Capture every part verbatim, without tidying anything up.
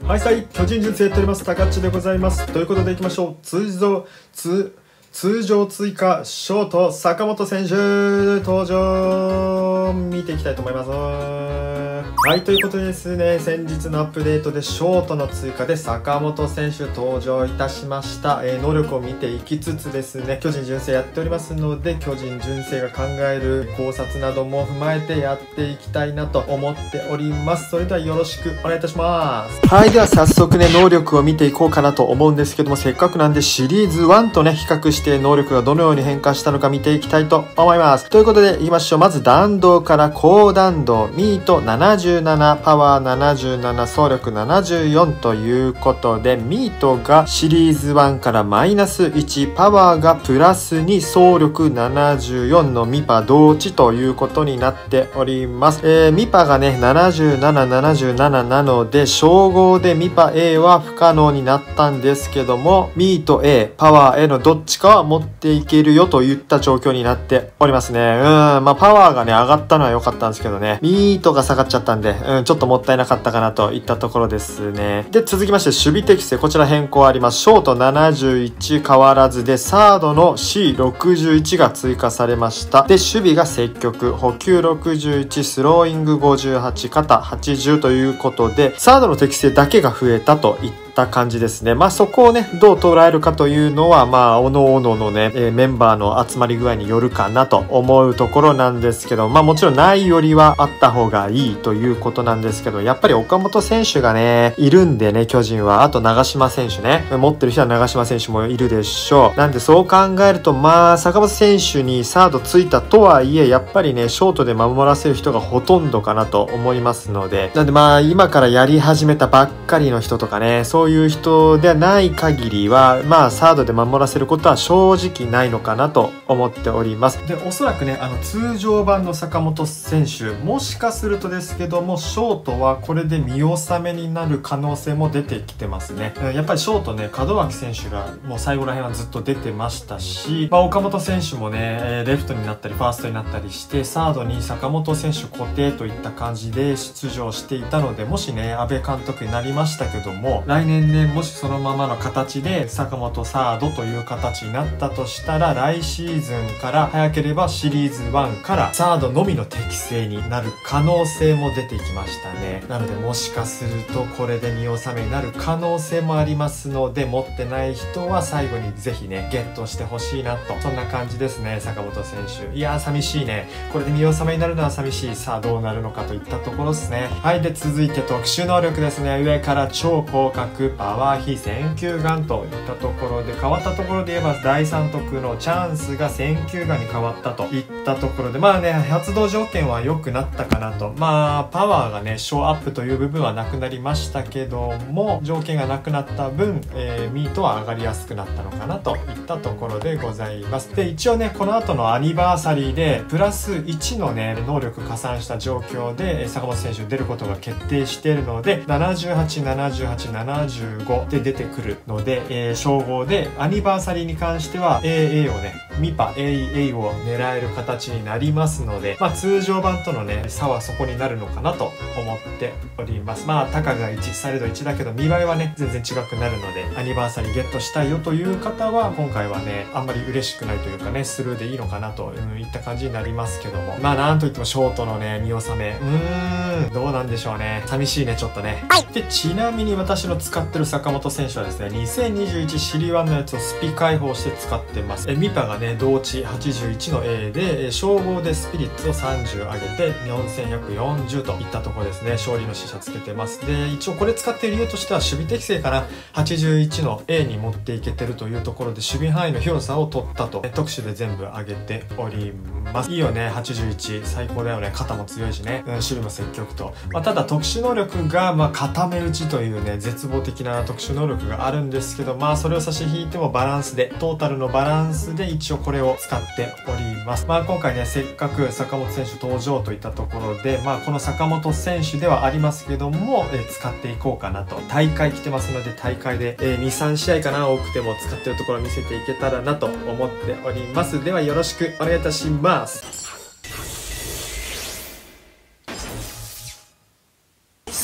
はいはい、巨人純正やっております高っちでございます。ということでいきましょう。通常通通常追加ショート坂本選手登場見ていきたいと思います。はい、ということでですね、先日のアップデートでショートの追加で坂本選手登場いたしました。えー、能力を見ていきつつですね、巨人純正やっておりますので、巨人純正が考える考察なども踏まえてやっていきたいなと思っております。それではよろしくお願いいたします。はい、では早速ね、能力を見ていこうかなと思うんですけども、せっかくなんでシリーズワンとね、比較して能力がどのように変化したのか見ていきたいと思います。ということでいきましょう。まず弾道から高弾道、ミートななじゅうなな、パワーななじゅうなな、走力ななじゅうよんということで、ミートがシリーズワンからマイナスいち、パワーがプラスに、走力ななじゅうよんのミパ同値ということになっております。えー、ミパがねななじゅうなな、ななじゅうなななので、称号でミパ A は不可能になったんですけども、ミート A、パワー A のどっちかは持っていけるよといった状況になっておりますね。うん、まあパワーがね上がったのは良かったんですけどね、ミートが下がっちゃったんで、うん、ちょっともったいなかったかなといったところですね。で、続きまして守備適性、こちら変更あります。ショートななじゅういち変わらずで、サードの シーろくじゅういち が追加されました。で、守備が積極、補給ろくじゅういち、スローイングごじゅうはち、肩はちじゅうということで、サードの適性だけが増えたといった感じですね。まあそこをねどう捉えるかというのは、まあおのおののね、えー、メンバーの集まり具合によるかなと思うところなんですけど、まあもちろんないよりはあった方がいいということなんですけど、やっぱり岡本選手がねいるんでね、巨人は。あと長嶋選手ね、持ってる人は長嶋選手もいるでしょう。なんでそう考えると、まあ坂本選手にサードついたとはいえ、やっぱりねショートで守らせる人がほとんどかなと思いますので、なんでまあ今からやり始めたばっかりの人とかね、そういう人ではない限りは、まあサードで守らせることは正直ないのかなと思っております。で、おそらくねあの通常版の坂本選手、もしかするとですけども、ショートはこれで見納めになる可能性も出てきてますね。やっぱりショートね、門脇選手がもう最後らへんはずっと出てましたし、まあ、岡本選手もねレフトになったりファーストになったりして、サードに坂本選手固定といった感じで出場していたので、もしね阿部監督になりましたけども、来年ねもしそのままの形で坂本サードという形になったとしたら、来シーズンから早ければシリーズワンからサードのみの適正になる可能性も出てきましたね。なのでもしかするとこれで見納めになる可能性もありますので、持ってない人は最後にぜひねゲットしてほしいなと、そんな感じですね。坂本選手、いやー寂しいね、これで見納めになるのは寂しい。さあどうなるのかといったところですね。はい、で続いて特殊能力ですね。上から超広角、パワー非選球眼といったところで、変わったところで言えばだいさん徳のチャンスが選球眼に変わったといったところで、まあね発動条件は良くなったかなと。まあパワーがねショーアップという部分はなくなりましたけども、条件がなくなった分、えー、ミートは上がりやすくなったのかなといったところでございます。で一応ねこの後のアニバーサリーでプラスいちのね能力加算した状況で坂本選手出ることが決定しているので、ななじゅうはち、ななじゅうはち、ななじゅうごで出てくるので、えー、称号でアニバーサリーに関しては エーエー をねミパ エーエー を狙える形になりますので、まあ通常版とのね差はそこになるのかなと思っております。まあたかがいち、されどいちだけど見栄えはね全然違くなるので、アニバーサリーゲットしたいよという方は今回はねあんまり嬉しくないというかね、スルーでいいのかなと、うん、いった感じになりますけども、まあなんといってもショートのね見納め、うーんどうなんでしょうね。寂しいねちょっとね。はい、でちなみに私の使ってる坂本選手はですね、にせんにじゅういちシリワンのやつをスピ開放して使ってます。えミパがね同値はちじゅういちの A で、称号でスピリッツをさんじゅう上げてよんせんひゃくよんじゅうといったところですね。勝利の使者つけてます。で一応これ使っている理由としては守備適性かな、はちじゅういちの A に持っていけてるというところで、守備範囲の広さを取ったと特殊で全部上げております。いいよねはちじゅういち、最高だよね。肩も強いしね、うん、守備も積極と、まあ、ただ特殊能力がまあ固め打ちというね絶望的な特殊能力があるんですけど、まあそれを差し引いてもバランスで、トータルのバランスで一応これを使っております。まあ今回ねせっかく坂本選手登場といったところで、まあこの坂本選手ではありますけども、え使っていこうかなと。大会来てますので、大会で、えー、に、さん試合かな多くても使ってるところを見せていけたらなと思っております。ではよろしくお願いいたします。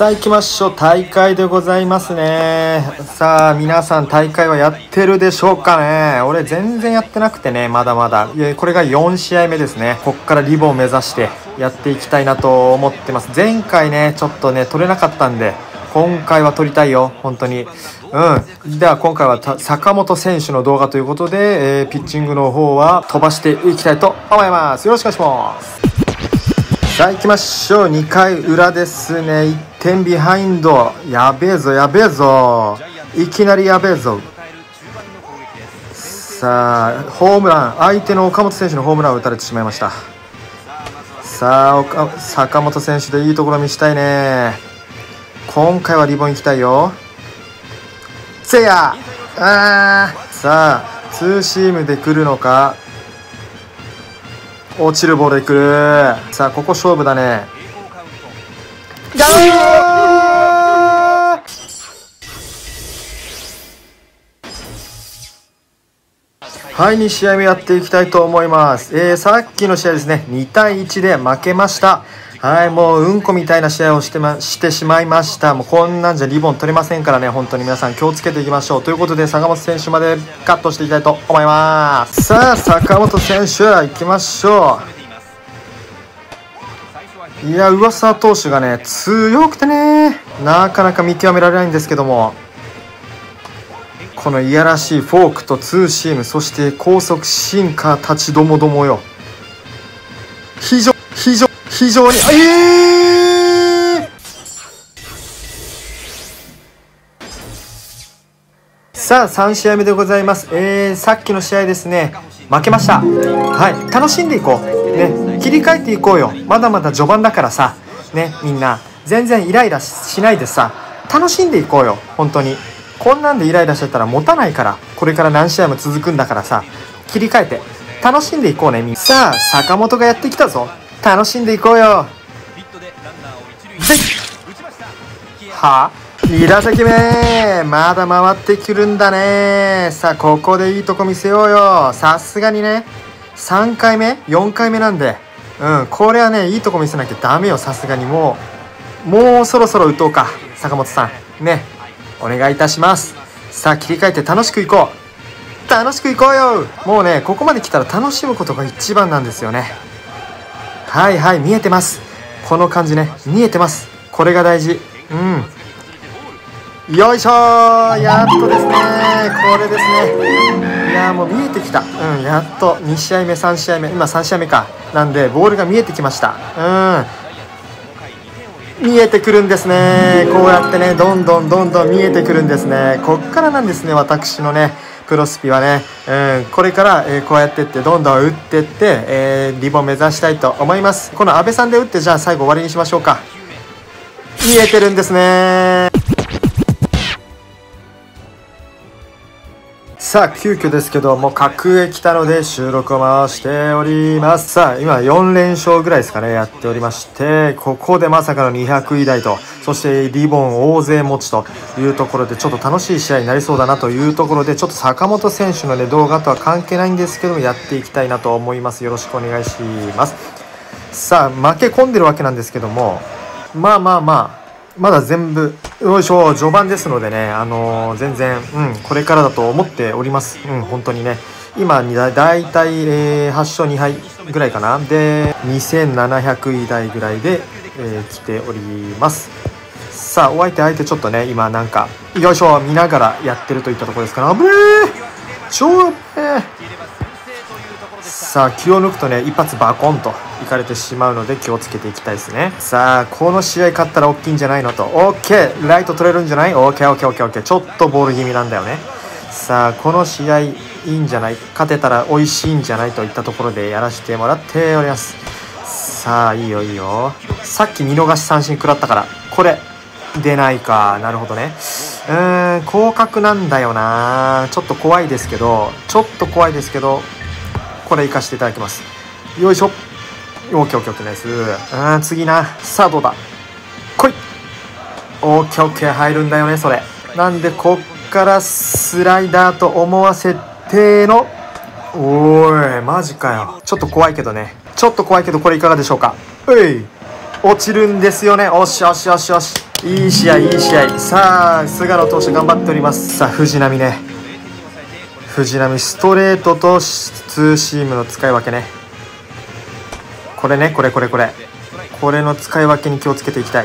さあ行きましょう。大会でございますね。さあ皆さん大会はやってるでしょうかね。俺全然やってなくてね、まだまだ。いやこれがよん試合目ですね。こっからリボンを目指してやっていきたいなと思ってます。前回ねちょっとね取れなかったんで、今回は取りたいよ本当に。うん。では今回は坂本選手の動画ということで、えー、ピッチングの方は飛ばしていきたいと思います。よろしくお願いします。さあ行きましょう。にかい裏ですね。いってんビハインド。やべえぞやべえぞ、いきなりやべえぞ。さあホームラン、相手の岡本選手のホームランを打たれてしまいました。さあ坂本選手でいいところ見したいね。今回はリボン行きたいよ。せやあー、さあツーシームで来るのか、落ちるボールで来る。さあここ勝負だね。ガーはい、に試合目やっていきたいと思います。えー、さっきの試合ですね、にたいいちで負けました。はい、もううんこみたいな試合をして、ま、してしまいました。もうこんなんじゃリボン取れませんからね、本当に皆さん気をつけていきましょう。ということで坂本選手までカットしていきたいと思います。さあ坂本選手行きましょう。いや上沢投手がね強くてね、なかなか見極められないんですけども、このいやらしいフォークとツーシーム、そして高速シンカー立ちどもどもよ。非常非常非常にえー、さあさん試合目でございます。えー、さっきの試合ですね負けました。はい、楽しんでいこうね、切り替えていこうよ。まだまだ序盤だからさね、みんな全然イライラしないでさ楽しんでいこうよ。本当にこんなんでイライラしちゃったら持たないから、これから何試合も続くんだからさ、切り替えて楽しんでいこうね。みんなさあ坂本がやってきたぞ、楽しんでいこうよ。ぜいはあに打席目まだ回ってくるんだね。さあここでいいとこ見せようよ。さすがにねさんかいめよんかいめなんで、うんこれはねいいとこ見せなきゃダメよ。さすがにもうもうそろそろ打とうか坂本さんね、お願いいたします。さあ切り替えて楽しくいこう、楽しくいこうよ。もうねここまで来たら楽しむことが一番なんですよね。はいはい見えてます、この感じね見えてます、これが大事。うんよいしょー、やっとですねこれですね。いやーもう見えてきた。うんやっとに試合目さん試合目、今さん試合目かなんでボールが見えてきました。うん見えてくるんですね。こうやってねどんどんどんどん見えてくるんですね。こっからなんですね私のねプロスピはね、うん、これから、えー、こうやってってどんどん打ってって、えー、リボン目指したいと思います。この阿部さんで打ってじゃあ最後終わりにしましょうか。見えてるんですね。さあ急遽ですけども格へ来たので収録を回しております。さあ今よん連勝ぐらいですかねやっておりまして、ここでまさかのにひゃくい台と、そしてリボン大勢持ちというところでちょっと楽しい試合になりそうだなというところで、ちょっと坂本選手のね動画とは関係ないんですけどもやっていきたいなと思います。よろしくお願いします。さあ負け込んでるわけなんですけども、まあまあまあまだ全部よいしょ序盤ですのでね、あのー、全然、うん、これからだと思っております。うん、本当にね今にだいたい、えー、はち勝に敗ぐらいかなでにせんななひゃくい台ぐらいで、えー、来ております。さあお相手相手ちょっとね今なんかよいしょ見ながらやってるといったところですから、危ねー超危ねー。さあ気を抜くとね一発バコンといかれてしまうので気をつけていきたいですね。さあこの試合勝ったら大きいんじゃないのと、 OK ライト取れるんじゃない OKOKOKOK ちょっとボール気味なんだよね。さあこの試合いいんじゃない、勝てたら美味しいんじゃないといったところでやらせてもらっております。さあいいよいいよ、さっき見逃し三振食らったからこれ出ないか。なるほどね、うーん広角なんだよな、ちょっと怖いですけどちょっと怖いですけどこれ生かしていただきます。よいしょ。オーケーオーケーオーケーナイス。うん、次な。さあどうだ。来い。オーケーオーケー入るんだよねそれ。なんでこっからスライダーと思わせての。おーいマジかよ。ちょっと怖いけどね。ちょっと怖いけどこれいかがでしょうか。うい。落ちるんですよね。おしよしよしよし。 いい試合いい試合。さあ菅野投手頑張っております。さあ藤浪ね、藤浪ストレートとツーシームの使い分けね。これねこれこれこれこれの使い分けに気をつけていきたい。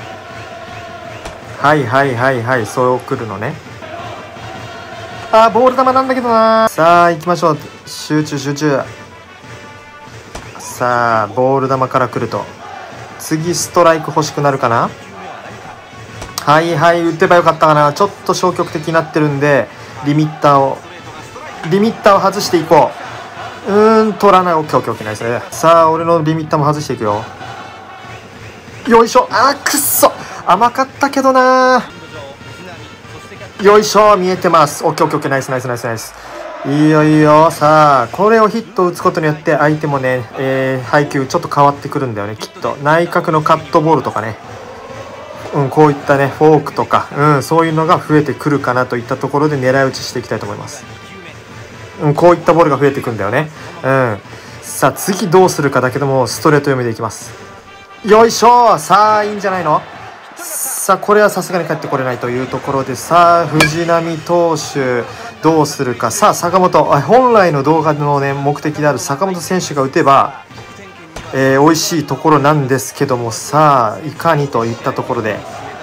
はいはいはいはい、そう来るのね。あーボール球なんだけどな。さあ行きましょう、集中集中。さあボール球から来ると次ストライク欲しくなるかな。はいはい打てばよかったかな。ちょっと消極的になってるんでリミッターをリミッターを外していこう。うーん取らない。オッケーオッケーオッケーナイス。さあ俺のリミッターも外していくよ。よいしょ。あーくっそ甘かったけどな。よいしょ見えてます。オッケーオッケーオッケーナイスナイスナイスナイス。いいよいいよ。さあこれをヒットを打つことによって相手もね、えー、配球ちょっと変わってくるんだよねきっと。内角のカットボールとかね、うん、こういったねフォークとか、うん、そういうのが増えてくるかなといったところで狙い撃ちしていきたいと思います。うん、こういったボールが増えてくるんだよね。うん、さあ次どうするかだけどもストレート読みでいきます。よいしょ。さあいいんじゃないの。さあこれはさすがに帰ってこれないというところで、さあ藤浪投手どうするか。さあ坂本、本来の動画の、ね、目的である坂本選手が打てば、えー、美味しいところなんですけども、さあいかにといったところで、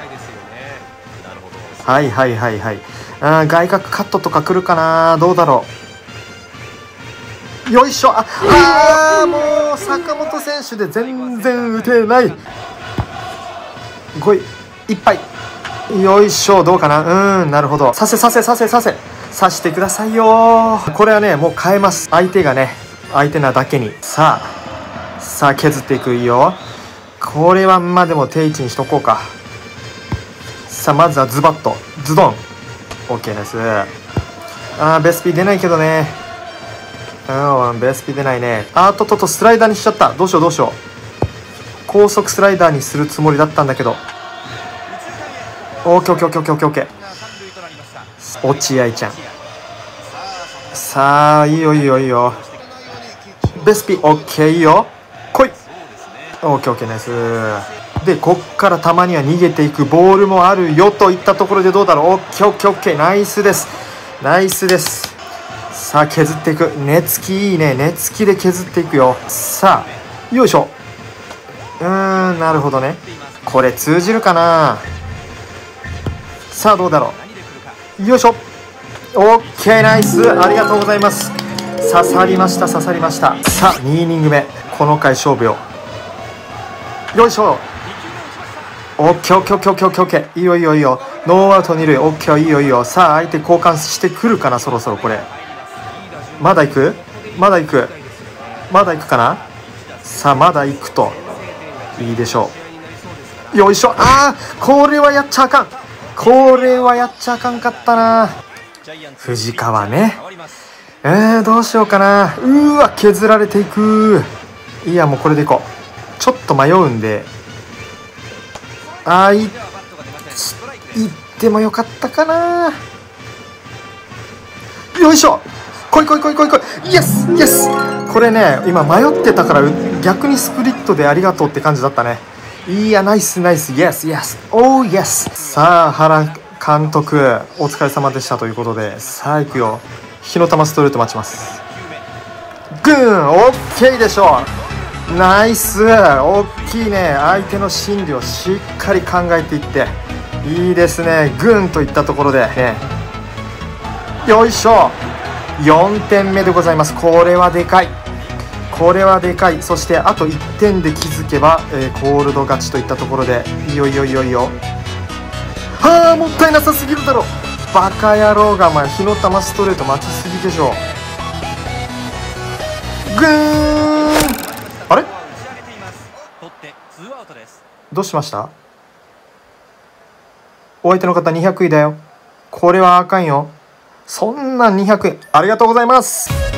はいはいはいはい、あ外角カットとか来るかな。どうだろう。よいしょ。ああもう坂本選手で全然打てない。ごいいっぱい。よいしょ。どうかな。うん、なるほど。させさせさせさせさしてくださいよ。これはねもう変えます。相手がね相手なだけに。さあさあ削っていく。いいよ。これはまあでも定位置にしとこうか。さあまずはズバッとズドン。 OK です。あーベスピー出ないけどね。うん、ベスピー出ないね。あーとととスライダーにしちゃった。どうしようどうしよう。高速スライダーにするつもりだったんだけど。オーケーオーケーオーケーオーケーオーケー。落合ちゃん。さあいいよいいよいいよ。ベスピー OK いいよ。来い。オーケーオーケーナイス。でこっからたまには逃げていくボールもあるよといったところでどうだろう。オッケーオッケーオッケーナイスですナイスです。さあ削っていく。根付きいいね。根付きで削っていくよ。さあよいしょ。うーんなるほどね。これ通じるかな。さあどうだろう。よいしょ。オッケーナイスありがとうございます。刺さりました刺さりました。さあにイニング目この回勝負よ。よいしょ。オッケーオッケーオッケーオッケーオッケーオッケー。いいよいいよいいよ。ノーアウトに塁。オッケーいいよいいよ。さあ相手交換してくるかな。そろそろこれまだ行くまだ行くまだ行くかな。さあまだ行くといいでしょう。よいしょ。あーこれはやっちゃあかん。これはやっちゃあかんかったな。藤川ね。えー、どうしようかな。うーわ削られていく。いやもうこれでいこう。ちょっと迷うんで、あーいいってもよかったかな。よいしょ。来い来い来い来い来い。イエスイエス。これね今迷ってたから逆にスプリットでありがとうって感じだったね。いやナイスナイス。イエスイエス。オーイエス。さあ原監督お疲れ様でしたということで、さあ行くよ。火の玉ストレート待ちます。グーン。オッケーでしょう。ナイス。大きいね。相手の心理をしっかり考えていっていいですね。グーンといったところでね。よいしょ。よんてんめでございます。これはでかいこれはでかい。そしてあといってんで気づけば、えー、コールド勝ちといったところで、いいよいいよいいよいいよ。はあもったいなさすぎるだろバカ野郎が。お前火の玉ストレート待ちすぎでしょ。グーン。あれどうしました。お相手の方にひゃくいだよ。これはあかんよ。そんなにひゃくえんありがとうございます。